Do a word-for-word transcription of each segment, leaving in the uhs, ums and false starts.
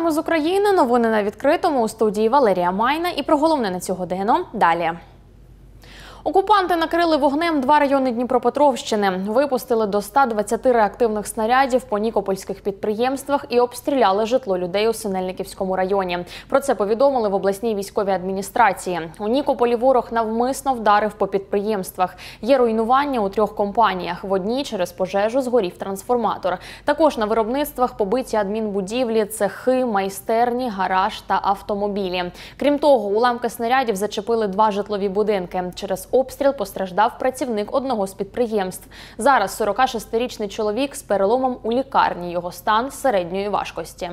Вітаємо з України. Новини на відкритому. У студії Валерія Майна. І про головне на цю годину далі. Окупанти накрили вогнем два райони Дніпропетровщини. Випустили до ста двадцяти реактивних снарядів по нікопольських підприємствах і обстріляли житло людей у Синельниківському районі. Про це повідомили в обласній військовій адміністрації. У Нікополі ворог навмисно вдарив по підприємствах. Є руйнування у трьох компаніях. В одній через пожежу згорів трансформатор. Також на виробництвах побиті адмінбудівлі, цехи, майстерні, гараж та автомобілі. Крім того, уламки снарядів зачепили два житлові будинки. Через обстріл постраждав працівник одного з підприємств. Зараз сорокашестирічний чоловік з переломом у лікарні. Його стан середньої важкості.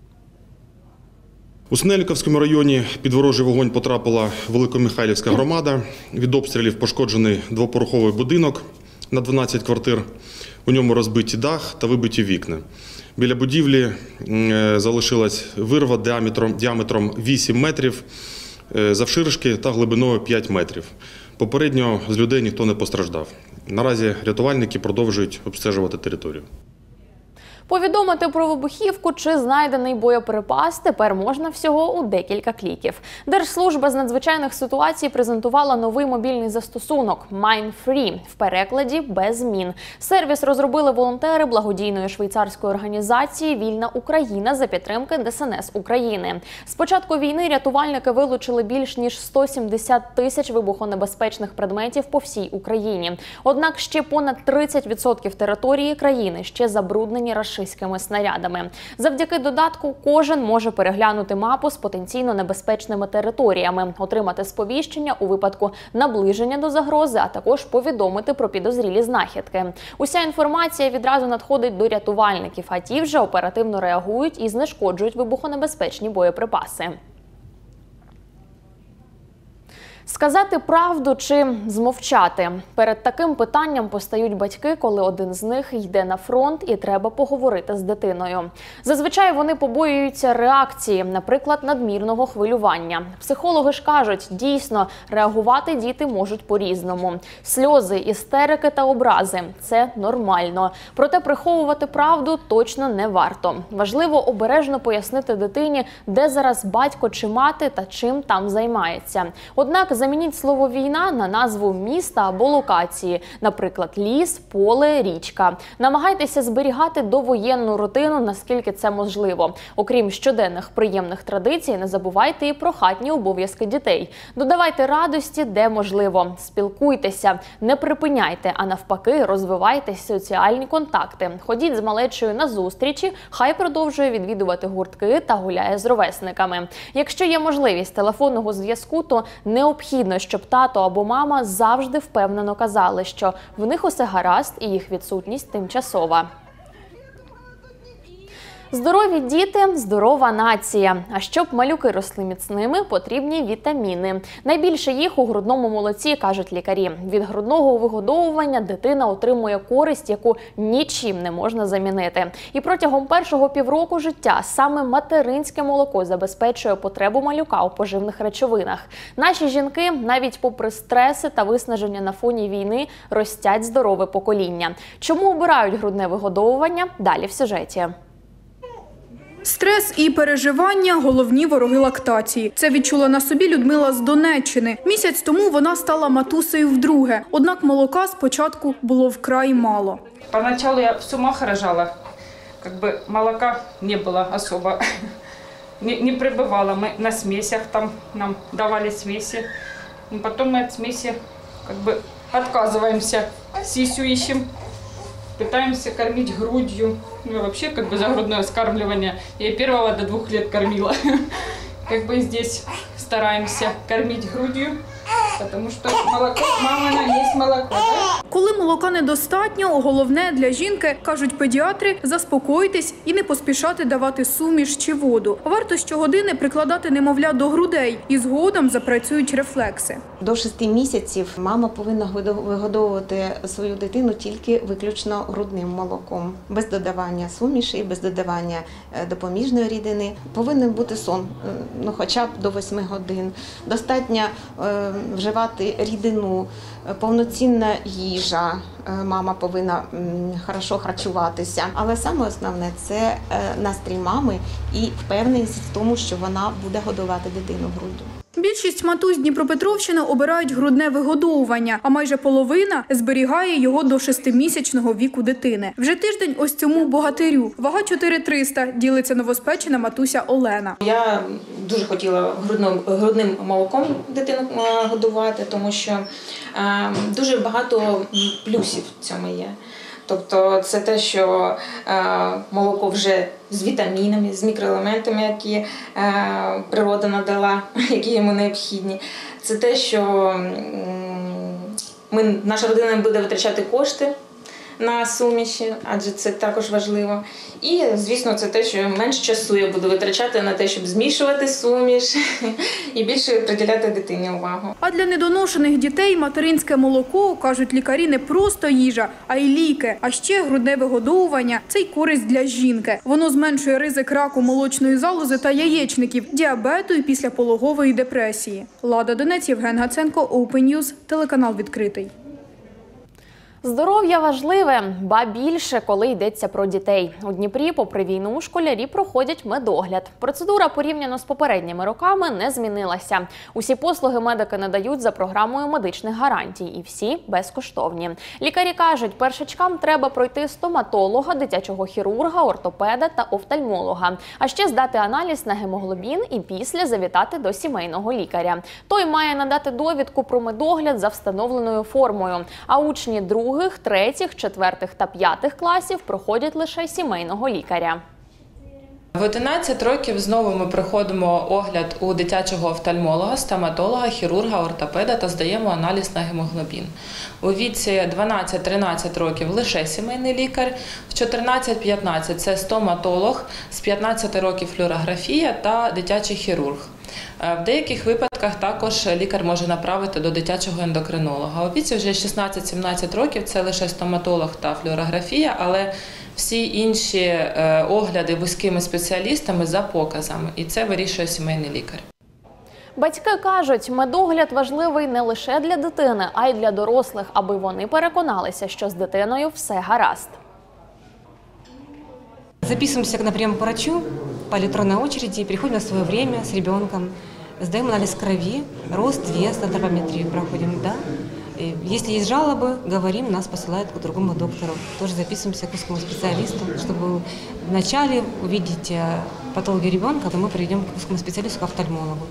У Синельниківському районі під ворожий вогонь потрапила Великомихайлівська громада. Від обстрілів пошкоджений двоповерховий будинок на дванадцять квартир. У ньому розбиті дах та вибиті вікна. Біля будівлі залишилась вирва діаметром, діаметром вісім метрів, завширшки та глибиною п'ять метрів. Попередньо з людей ніхто не постраждав. Наразі рятувальники продовжують обстежувати територію. Повідомити про вибухівку чи знайдений боєприпас тепер можна всього у декілька кліків. Держслужба з надзвичайних ситуацій презентувала новий мобільний застосунок «MineFree» в перекладі «без змін». Сервіс розробили волонтери благодійної швейцарської організації «Вільна Україна» за підтримки Де Ес Ен Ес України. З початку війни рятувальники вилучили більш ніж сто сімдесят тисяч вибухонебезпечних предметів по всій Україні. Однак ще понад тридцять відсотків території країни ще забруднені рашистами. снарядами. Завдяки додатку кожен може переглянути мапу з потенційно небезпечними територіями, отримати сповіщення у випадку наближення до загрози, а також повідомити про підозрілі знахідки. Уся інформація відразу надходить до рятувальників, а ті вже оперативно реагують і знешкоджують вибухонебезпечні боєприпаси. Сказати правду чи змовчати? Перед таким питанням постають батьки, коли один з них йде на фронт і треба поговорити з дитиною. Зазвичай вони побоюються реакції, наприклад, надмірного хвилювання. Психологи ж кажуть, дійсно, реагувати діти можуть по-різному. Сльози, істерики та образи – це нормально. Проте приховувати правду точно не варто. Важливо обережно пояснити дитині, де зараз батько чи мати та чим там займається. Однак замініть слово «війна» на назву міста або локації, наприклад, ліс, поле, річка. Намагайтеся зберігати довоєнну рутину, наскільки це можливо. Окрім щоденних приємних традицій, не забувайте і про хатні обов'язки дітей. Додавайте радості, де можливо. Спілкуйтеся, не припиняйте, а навпаки, розвивайте соціальні контакти. Ходіть з малечою на зустрічі, хай продовжує відвідувати гуртки та гуляє з ровесниками. Якщо є можливість телефонного зв'язку, то необхідно Необхідно, щоб тато або мама завжди впевнено казали, що в них усе гаразд і їх відсутність тимчасова. Здорові діти – здорова нація. А щоб малюки росли міцними, потрібні вітаміни. Найбільше їх у грудному молоці, кажуть лікарі. Від грудного вигодовування дитина отримує користь, яку нічим не можна замінити. І протягом першого півроку життя саме материнське молоко забезпечує потребу малюка у поживних речовинах. Наші жінки, навіть попри стреси та виснаження на фоні війни, ростять здорове покоління. Чому обирають грудне вигодовування? Далі в сюжеті. Стрес і переживання – головні вороги лактації. Це відчула на собі Людмила з Донеччини. Місяць тому вона стала матусею вдруге. Однак молока спочатку було вкрай мало. Поначалу я в сумах рожала. Как бы молока не было особо. Не, не прибывало. Мы на смесях, там нам давали смеси. Потом мы от смеси как бы отказываемся, сисю ищем. Пытаемся кормить грудью. Ну, вообще, как бы, за грудное вскармливание. Я первого до двух лет кормила. Как бы здесь стараемся кормить грудью, потому что молоко, мама, она есть молоко, да? Коли молока недостатньо, головне для жінки, кажуть педіатри, заспокоїтись і не поспішати давати суміш чи воду. Варто щогодини прикладати немовля до грудей і згодом запрацюють рефлекси. До шести місяців мама повинна вигодовувати свою дитину тільки виключно грудним молоком, без додавання суміші, без додавання допоміжної рідини. Повинен бути сон, ну, хоча б до восьми годин. Достатньо вже вживати рідину, повноцінна їжа, мама повинна хорошо харчуватися. Але саме основне – це настрій мами і впевненість в тому, що вона буде годувати дитину груддю. Більшість матусь Дніпропетровщини обирають грудне вигодовування, а майже половина зберігає його до шестимісячного віку дитини. Вже тиждень ось цьому богатирю. Вага чотири триста, ділиться новоспечена матуся Олена. Я дуже хотіла грудним, грудним молоком дитину годувати, тому що е, дуже багато плюсів в цьому є. Тобто це те, що е, молоко вже з вітамінами, з мікроелементами, які е, природа надала, які йому необхідні. Це те, що ми, наша родина не буде витрачати кошти на суміші, адже це також важливо. І, звісно, це те, що менше часу я буду витрачати на те, щоб змішувати суміш і більше приділяти дитині увагу. А для недоношених дітей материнське молоко, кажуть лікарі, не просто їжа, а й ліки. А ще грудне вигодовування – це й користь для жінки. Воно зменшує ризик раку молочної залози та яєчників, діабету і післяпологової депресії. Лада Донець, Євген Гаценко, Open News, телеканал «Відкритий». Здоров'я важливе, ба більше, коли йдеться про дітей. У Дніпрі, попри війну, школярі проходять медогляд. Процедура, порівняно з попередніми роками, не змінилася. Усі послуги медики надають за програмою медичних гарантій. І всі безкоштовні. Лікарі кажуть, першачкам треба пройти стоматолога, дитячого хірурга, ортопеда та офтальмолога. А ще здати аналіз на гемоглобін і після завітати до сімейного лікаря. Той має надати довідку про медогляд за встановленою формою. А учні другого Других, третіх, четвертих та п'ятих класів проходять лише сімейного лікаря. В одинадцять років знову ми проходимо огляд у дитячого офтальмолога, стоматолога, хірурга, ортопеда та здаємо аналіз на гемоглобін. У віці дванадцять-тринадцять років лише сімейний лікар, в чотирнадцять-п'ятнадцять – це стоматолог, з п'ятнадцяти років флюорографія та дитячий хірург. В деяких випадках також лікар може направити до дитячого ендокринолога. У віці вже шістнадцять-сімнадцять років – це лише стоматолог та флюорографія, але всі інші огляди вузькими спеціалістами за показами. І це вирішує сімейний лікар. Батьки кажуть, медогляд важливий не лише для дитини, а й для дорослих, аби вони переконалися, що з дитиною все гаразд. Записываемся на прием к врачу по электронной очереди, приходим на свое время с ребенком, сдаем анализ крови, рост, вес, антропометрию проходим, да. И если есть жалобы, говорим, нас посылают к другому доктору. Тоже записываемся к узкому специалисту, чтобы вначале увидеть патологию ребенка, то мы приведем к узкому специалисту, к офтальмологу.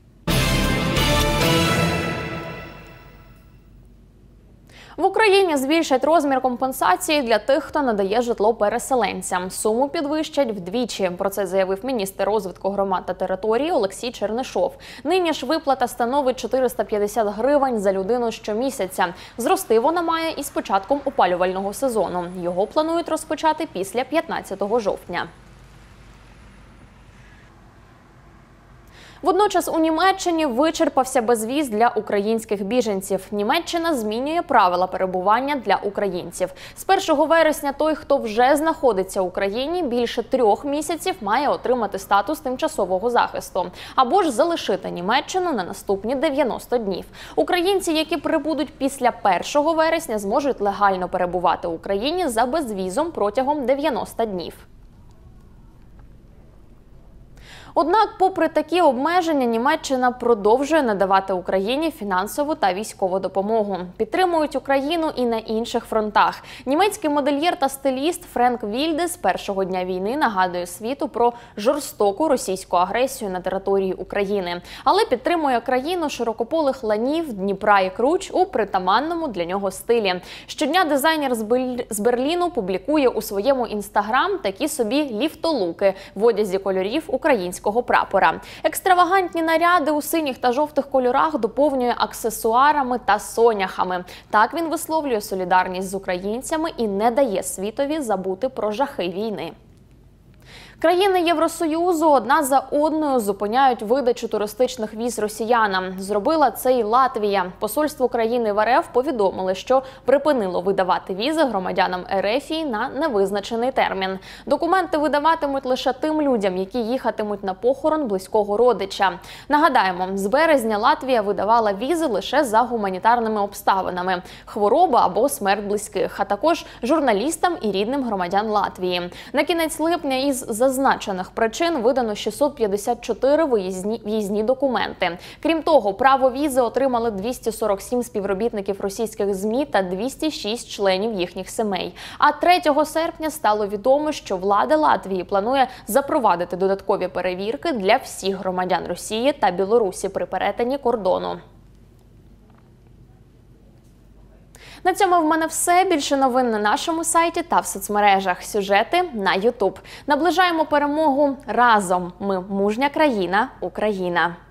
В Україні збільшать розмір компенсації для тих, хто надає житло переселенцям. Суму підвищать вдвічі. Про це заявив міністр розвитку громад та території Олексій Чернишов. Нині ж виплата становить чотириста п'ятдесят гривень за людину щомісяця. Зрости вона має і з початком опалювального сезону. Його планують розпочати після п'ятнадцятого жовтня. Водночас у Німеччині вичерпався безвіз для українських біженців. Німеччина змінює правила перебування для українців. З першого вересня той, хто вже знаходиться в Україні більше трьох місяців, має отримати статус тимчасового захисту. Або ж залишити Німеччину на наступні дев'яносто днів. Українці, які прибудуть після першого вересня, зможуть легально перебувати в Україні за безвізом протягом дев'яноста днів. Однак, попри такі обмеження, Німеччина продовжує надавати Україні фінансову та військову допомогу. Підтримують Україну і на інших фронтах. Німецький модельєр та стиліст Френк Вільде з першого дня війни нагадує світу про жорстоку російську агресію на території України. Але підтримує країну широкополих ланів, Дніпра і Круч у притаманному для нього стилі. Щодня дизайнер з Берліну публікує у своєму інстаграм такі собі ліфтолуки в одязі кольорів українського прапора. Екстравагантні наряди у синіх та жовтих кольорах доповнює аксесуарами та соняхами. Так він висловлює солідарність з українцями і не дає світові забути про жахи війни. Країни Євросоюзу одна за одною зупиняють видачу туристичних віз росіянам. Зробила це і Латвія. Посольство країни в РФ повідомили, що припинило видавати візи громадянам РФ на невизначений термін. Документи видаватимуть лише тим людям, які їхатимуть на похорон близького родича. Нагадаємо, з березня Латвія видавала візи лише за гуманітарними обставинами – хвороба або смерть близьких, а також журналістам і рідним громадян Латвії. На кінець липня із зазначених причин видано шістсот п'ятдесят чотири виїзні, в'їзні документи. Крім того, право візи отримали двісті сорок сім співробітників російських ЗМІ та двісті шість членів їхніх сімей. А третього серпня стало відомо, що влада Латвії планує запровадити додаткові перевірки для всіх громадян Росії та Білорусі при перетині кордону. На цьому в мене все. Більше новин на нашому сайті та в соцмережах. Сюжети на ютуб. Наближаємо перемогу разом. Ми – мужня країна, Україна.